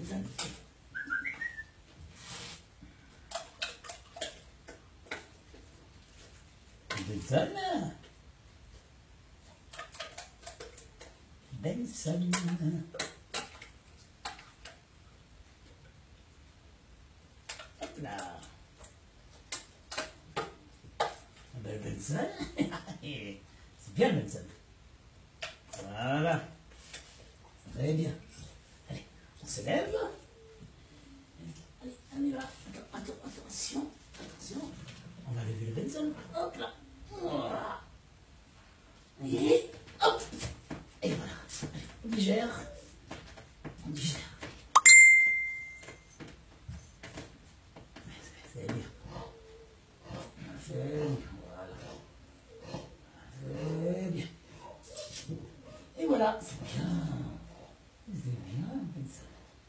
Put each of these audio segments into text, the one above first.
Benson. Benson. Benson. Hop là. Benson. C'est bien Benson. Voilà. Très bien. Allez, on se lève. Allez, on y va. Attention. On va lever le Benson. Hop là. Voilà. Et hop. Et voilà. Allez, on digère. C'est bien. Voilà. C'est bien. Et voilà, c'est bien. C'est bien, Benson.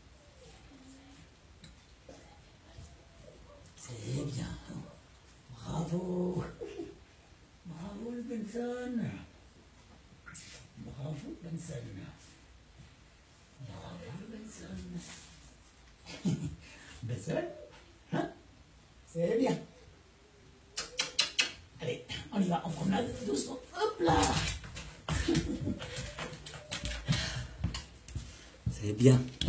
C'est bien. Bravo. Bravo, le Benson. Bravo, Benson. Bravo, Benson. Benson, hein? C'est bien. Allez, on y va, en promenade, doucement. Hop là. C'est bien.